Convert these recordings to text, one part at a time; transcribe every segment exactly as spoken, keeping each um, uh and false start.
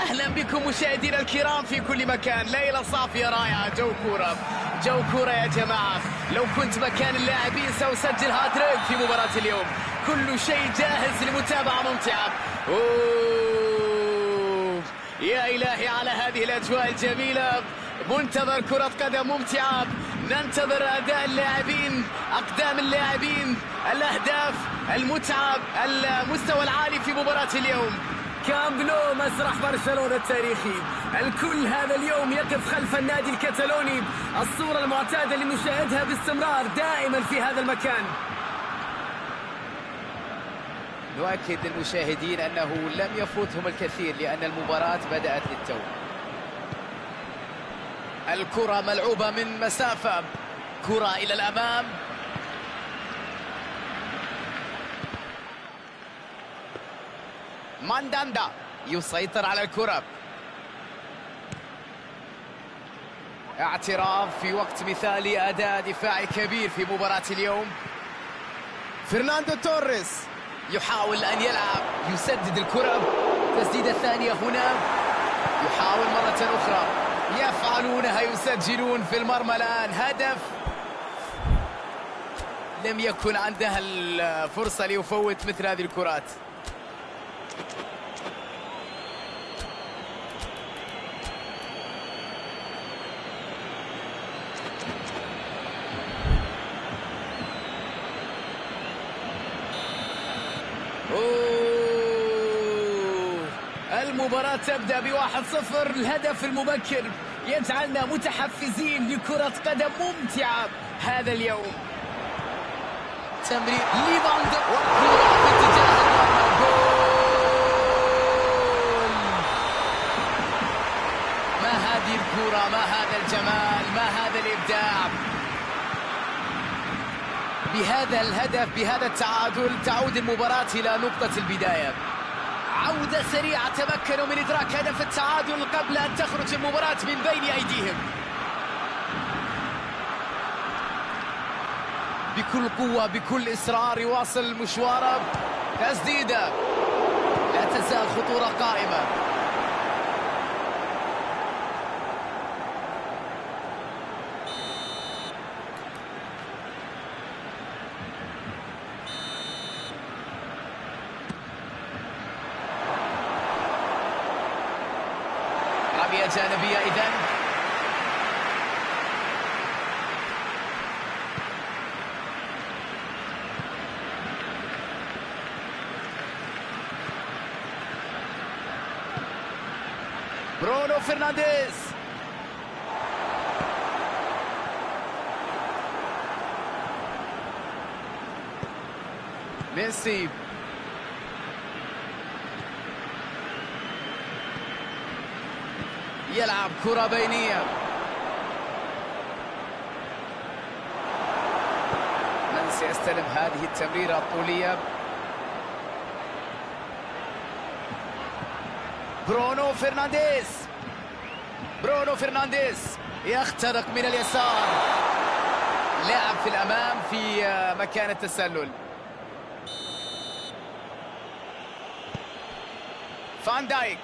أهلا بكم مشاهدينا الكرام في كل مكان. ليلة صافية رائعة، جو كورة جو كورة يا جماعة. لو كنت مكان اللاعبين سأسجل هاتريك في مباراة اليوم. كل شيء جاهز لمتابعة ممتعة. أوه. يا إلهي على هذه الأجواء الجميلة. منتظر كرة قدم ممتعة، ننتظر أداء اللاعبين، أقدام اللاعبين، الأهداف، المتعة، المستوى العالي في مباراة اليوم. كامب نو مسرح برشلونة التاريخي. الكل هذا اليوم يقف خلف النادي الكتالوني، الصورة المعتادة اللي نشاهدها باستمرار دائما في هذا المكان. نؤكد للمشاهدين أنه لم يفوتهم الكثير لأن المباراة بدأت للتو. الكرة ملعوبة من مسافة، كرة إلى الأمام. مانداندا يسيطر على الكرة. اعتراف في وقت مثالي، أداء دفاعي كبير في مباراة اليوم. فرناندو توريس يحاول أن يلعب، يسدد الكرة. تسديدة ثانية هنا، يحاول مرة أخرى، يفعلونها، يسجلون في المرمى الآن. هدف. لم يكن عندها الفرصة ليفوت مثل هذه الكرات. أوه. المباراة تبدأ بواحد صفر. الهدف المبكر يجعلنا متحفزين لكرة قدم ممتعة هذا اليوم. تمرير ليفاندو والكرة في اتجاه المرمى. جول. ما هذه الكرة، ما هذا الجمال، ما هذا الإبداع. بهذا الهدف، بهذا التعادل، تعود المباراة إلى نقطة البداية. عودة سريعة، تمكنوا من إدراك هدف التعادل قبل أن تخرج المباراة من بين أيديهم. بكل قوة، بكل إصرار يواصل مشواره. تسديدة، لا تزال خطورة قائمة. رمية جانبية إذن. برونو فرنانديز. ميسي. يلعب كرة بينية. من سيستلم هذه التمريرة الطولية؟ برونو فرنانديز. برونو فرنانديز يخترق من اليسار. لاعب في الأمام في مكان التسلل. فان دايك.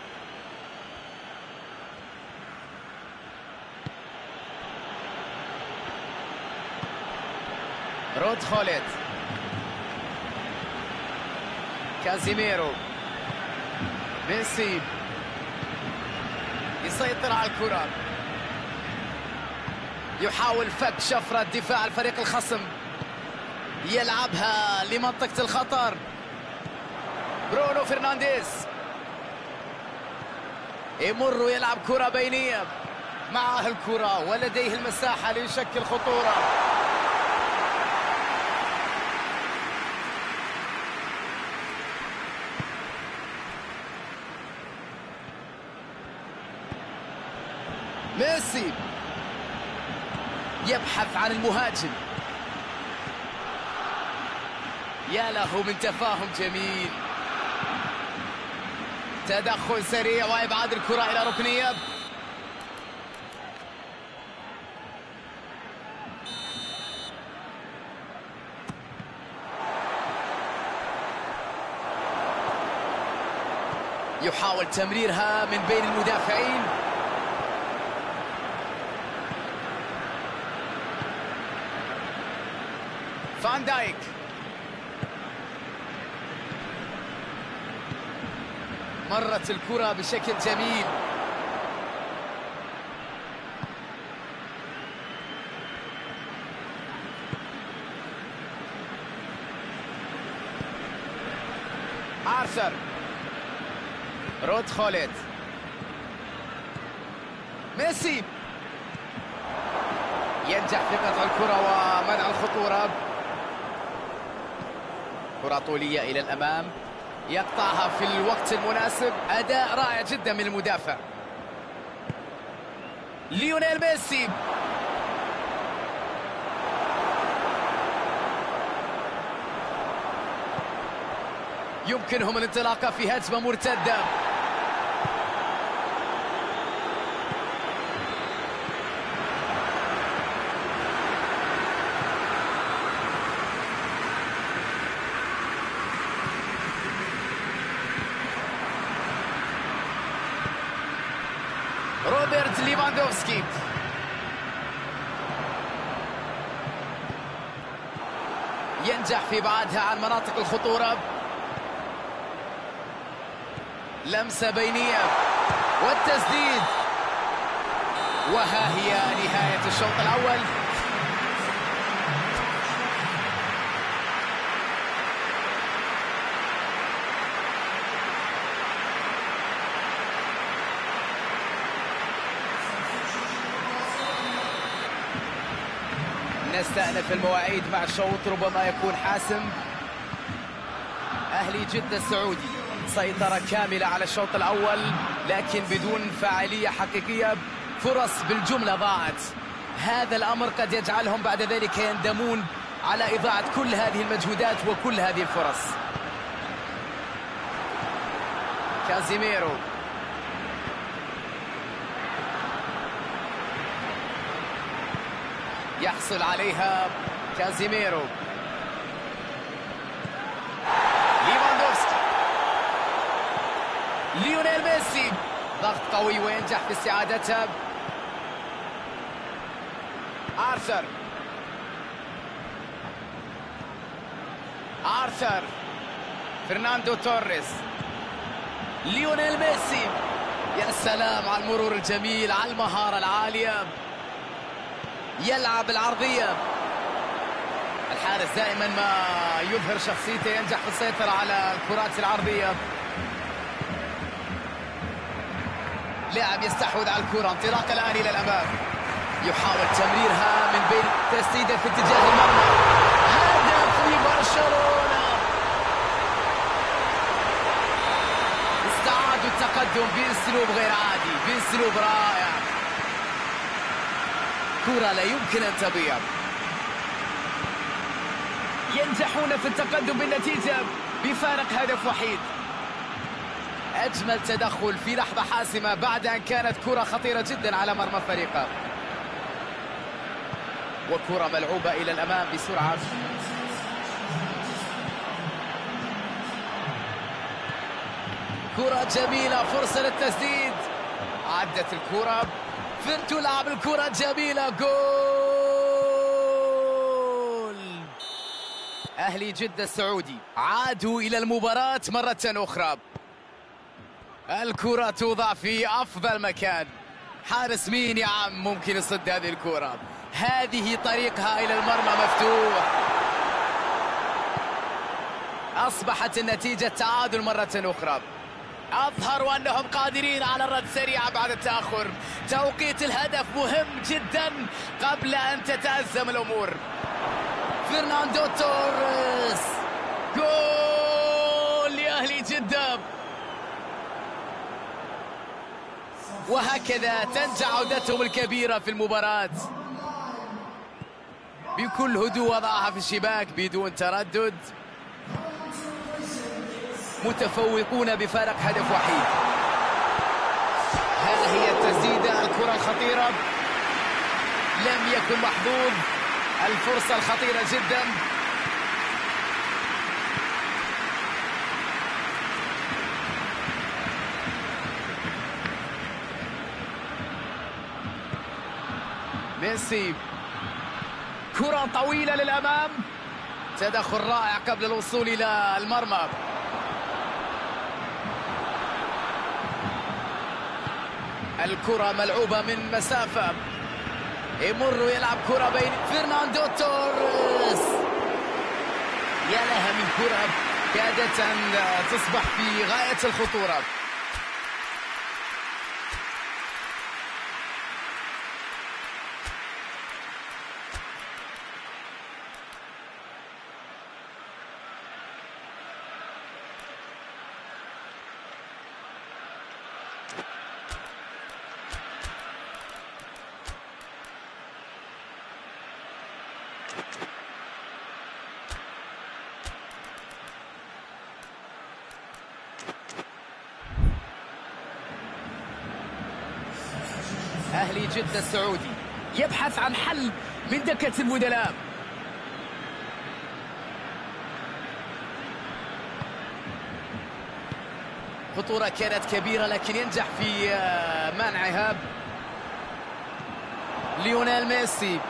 رود خوليت. كازيميرو. ميسي يسيطر على الكرة، يحاول فك شفرة دفاع الفريق الخصم، يلعبها لمنطقة الخطر. برونو فرنانديز يمر، يلعب كرة بينية، معه الكرة ولديه المساحة ليشكل خطورة. ميسي يبحث عن المهاجم. يا له من تفاهم جميل. تدخل سريع وإبعاد الكرة إلى ركنية. يحاول تمريرها من بين المدافعين. فان دايك، مرت الكرة بشكل جميل. آرثر، رود خالد، ميسي ينجح في قطع الكرة ومنع الخطورة. كرة طولية إلى الأمام، يقطعها في الوقت المناسب. أداء رائع جدا من المدافع. ليونيل ميسي، يمكنهم الانطلاقة في هجمة مرتدة. روبرت ليفاندوفسكي، ينجح في إبعادها عن مناطق الخطورة. لمسة بينية والتسديد، وها هي نهاية الشوط الأول. نستأنف المواعيد مع شوط ربما يكون حاسم. أهلي جدة السعودي سيطرة كاملة على الشوط الأول، لكن بدون فاعلية حقيقية. فرص بالجملة ضاعت. هذا الأمر قد يجعلهم بعد ذلك يندمون على إضاعة كل هذه المجهودات وكل هذه الفرص. كازيميرو، يحصل عليها كازيميرو. ليفاندوفسكي، ليونيل ميسي، ضغط قوي وينجح في استعادتها. آرثر، آرثر، فرناندو توريس، ليونيل ميسي. يا سلام على المرور الجميل، على المهارة العالية. يلعب العرضية. الحارس دائما ما يظهر شخصيته، ينجح في السيطرة على الكرات العرضية. لاعب يستحوذ على الكرة، انطلاق الآن إلى الأمام، يحاول تمريرها من بين تسديده في اتجاه المرمى. هدف لبرشلونة، استعادوا التقدم بأسلوب غير عادي، بأسلوب رائع. كرة لا يمكن أن تضيع. ينجحون في التقدم بالنتيجة بفارق هدف وحيد. أجمل تدخل في لحظة حاسمة بعد أن كانت كرة خطيرة جدا على مرمى فريقه. وكرة ملعوبة إلى الأمام بسرعة. كرة جميلة، فرصة للتسديد. عدت الكرة، تلعب الكرة جميلة، جول. أهلي جدة السعودي عادوا إلى المباراة مرة أخرى. الكرة توضع في أفضل مكان. حارس مين يا عم ممكن يصد هذه الكرة؟ هذه طريقها إلى المرمى مفتوح. أصبحت النتيجة تعادل مرة أخرى. أظهروا أنهم قادرين على الرد سريعا بعد التأخر. توقيت الهدف مهم جدا قبل أن تتأزم الأمور. فرناندو توريس، جول لأهلي جدة. وهكذا تنجح عودتهم الكبيرة في المباراة. بكل هدوء وضعها في الشباك بدون تردد. متفوقون بفارق هدف وحيد. ها هي التسديدة، الكرة الخطيرة، لم يكن محظوظ. الفرصة الخطيرة جدا. ميسي، كرة طويلة للأمام، تدخل رائع قبل الوصول إلى المرمى. الكرة ملعوبة من مسافة، يمر ويلعب كرة بين فرناندو توريس. يا لها من كرة كادت أن تصبح في غاية الخطورة. أهلي جدة السعودي يبحث عن حل من دكة البدلاء. خطورة كانت كبيرة لكن ينجح في منعها ليونيل ميسي.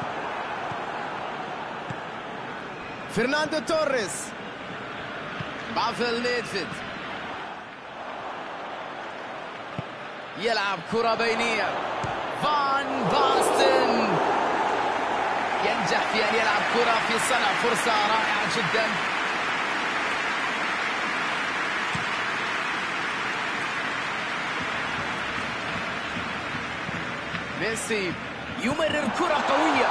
فرناندو توريس مع فيل نيدفيد، يلعب كرة بينية. فان باستن ينجح في أن يلعب كرة في صنع فرصة رائعة جدا. ميسي يمرر كرة قوية،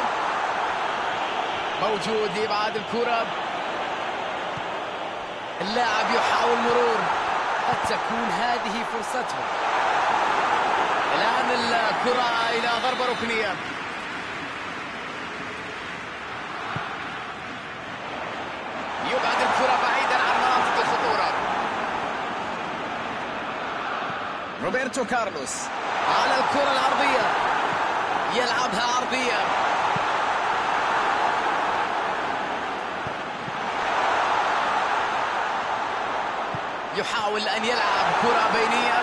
موجود لإبعاد الكرة. اللاعب يحاول مرور، قد تكون هذه فرصته. الآن الكرة إلى ضربة ركنية. يبعد الكرة بعيدا عن مناطق الخطورة. روبرتو كارلوس على الكرة العرضية، يلعبها عرضية. يحاول أن يلعب كرة بينية.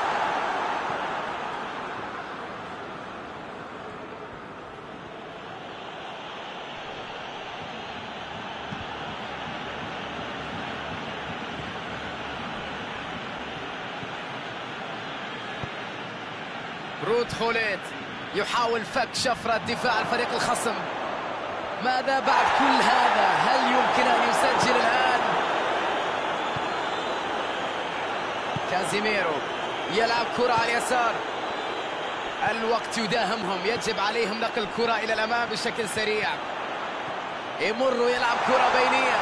رود خوليت يحاول فك شفرة دفاع الفريق الخصم. ماذا بعد كل هذا؟ هل يمكن أن يسجل الآن؟ كازيميرو يلعب كرة على اليسار. الوقت يداهمهم، يجب عليهم نقل الكرة إلى الأمام بشكل سريع. يمر ويلعب كرة بينية،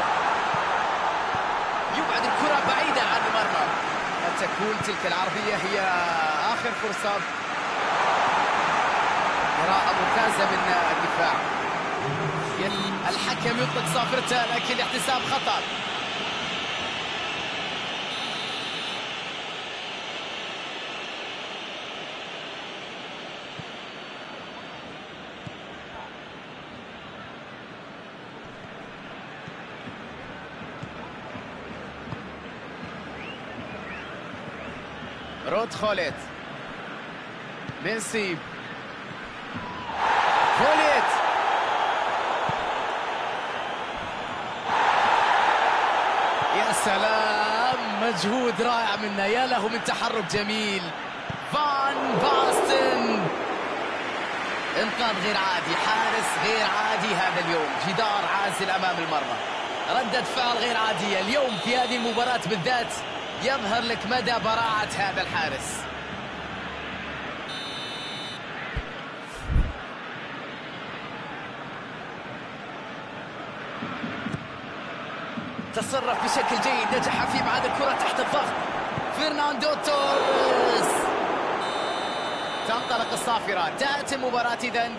يبعد الكرة بعيدة عن المرمى. قد تكون تلك العرضية هي آخر فرصة. قراءة ممتازة من الدفاع. الحكم يطلق صافرته لكن الاحتساب خطأ. رود خوليت، ميسي، خوليت، يا سلام، مجهود رائع منا، يا له من تحرك جميل. فان باستن، انقاذ غير عادي، حارس غير عادي هذا اليوم، جدار عازل امام المرمى. ردة فعل غير عادية اليوم في هذه المباراة بالذات، يظهر لك مدى براعة هذا الحارس. تصرف بشكل جيد، نجح في ابعاد الكرة تحت الضغط. فرناندو توريس، تنطلق الصافرة، انتهت المباراة إذن.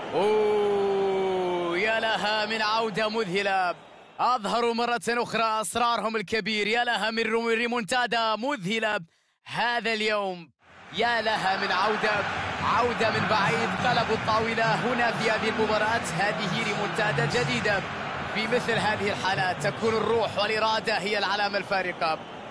أوه يا لها من عودة مذهلة، أظهروا مرة أخرى أسرارهم الكبير. يا لها من ريمونتادا مذهلة هذا اليوم، يا لها من عودة عودة من بعيد. قلبوا الطاولة هنا في هذه المباراة. هذه ريمونتادا جديدة. في مثل هذه الحالات تكون الروح والإرادة هي العلامة الفارقة.